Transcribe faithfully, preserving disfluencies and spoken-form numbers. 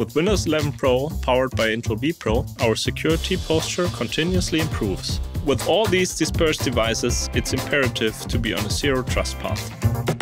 With Windows eleven Pro, powered by Intel vPro, our security posture continuously improves. With all these dispersed devices, it's imperative to be on a zero trust path.